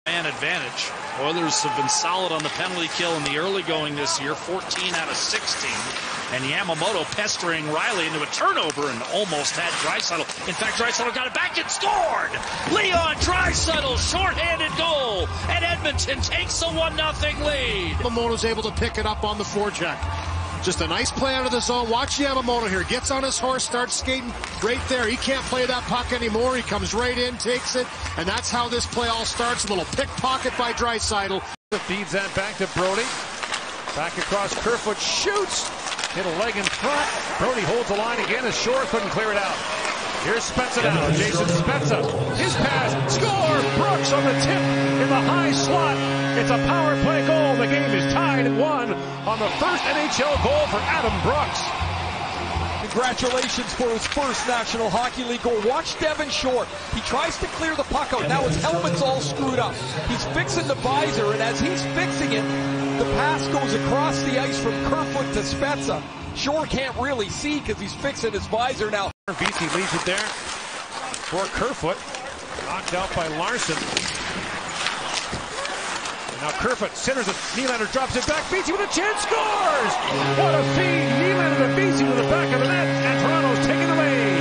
Man advantage. Oilers have been solid on the penalty kill in the early going this year, 14 out of 16. And Yamamoto pestering Riley into a turnover and almost had Draisaitl. In fact, Draisaitl got it back and scored! Leon Draisaitl, shorthanded goal, and Edmonton takes a 1-0 lead. Yamamoto's able to pick it up on the forecheck. Just a nice play out of the zone. Watch Yamamoto here. Gets on his horse, starts skating right there. He can't play that puck anymore. He comes right in, takes it, and that's how this play all starts. A little pickpocket by Draisaitl. Feeds that back to Brody. Back across Kerfoot, shoots. Hit a leg in front. Brody holds the line again as Shore couldn't clear it out. Here's Spezza now. Jason Spezza. His pass. Score! Brooks on the tip in the high slot. It's a power play goal. The game is tied at 1 on the first NHL goal for Adam Brooks. Congratulations for his first National Hockey League goal. Watch Devin Shore. He tries to clear the puck out. Now his helmet's all screwed up. He's fixing the visor, and as he's fixing it, the pass goes across the ice from Kerfoot to Spezza. Shore can't really see because he's fixing his visor now. BC leaves it there for Kerfoot. Knocked out by Larson. And now Kerfoot centers it. Nylander drops it back. BC with a chance, scores! What a feed! Nylander to BC with the back of the net, and Toronto's taking the lead.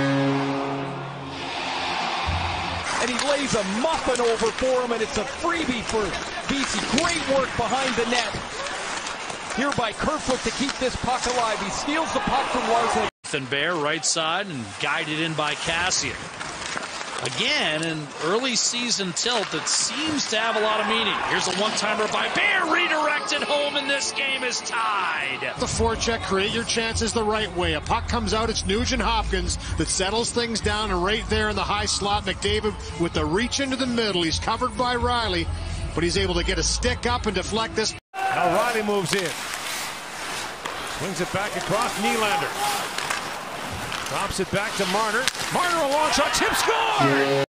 And he lays a muffin over for him, and it's a freebie for BC. Great work behind the net here by Kerfoot to keep this puck alive. He steals the puck from Larson. Bear right side and guided in by Kassian. Again, an early season tilt that seems to have a lot of meaning. Here's a one-timer by Bear, redirected home, and this game is tied. The forecheck, create your chances the right way. A puck comes out, it's Nugent Hopkins that settles things down, and right there in the high slot, McDavid with the reach into the middle. He's covered by Riley, but he's able to get a stick up and deflect this. Now Riley moves in. Swings it back across Nylander. Drops it back to Marner. Marner a long shot, tip, score!